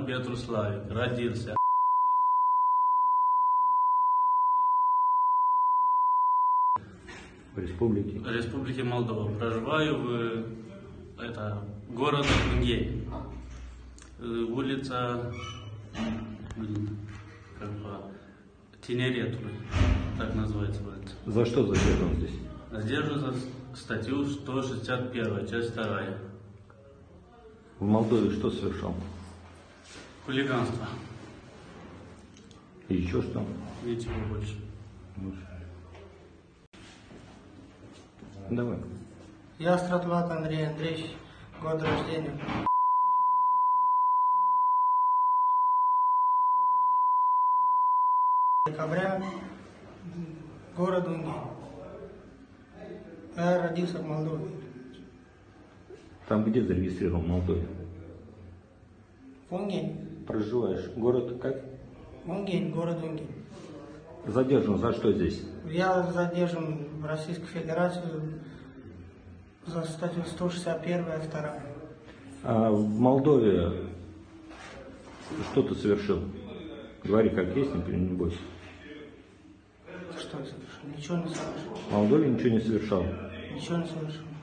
Петруславик. Родился В республике. в Республике Молдова. Проживаю в город Унгей. Улица Тенерету, так называется улица. За что задержан здесь? Задержан за статью 161, часть 2. В Молдове что совершал? Хулиганство. И еще что? Ничего больше. Давай. Я Стратлак Андрей Андреевич, год рождения. Декабря, город Унгей. Я родился в Молдове. Там где зарегистрирован в Молдове? В Унгей. Проживаешь? Город как? Унгей, город Унгей. Задержан за что здесь? Я задержан в Российской Федерации за статью 161, 2. А в Молдове что ты совершил? Говори как есть, не бойся. Что я совершил? Ничего не совершил. В Молдове ничего не совершал. Ничего не совершил.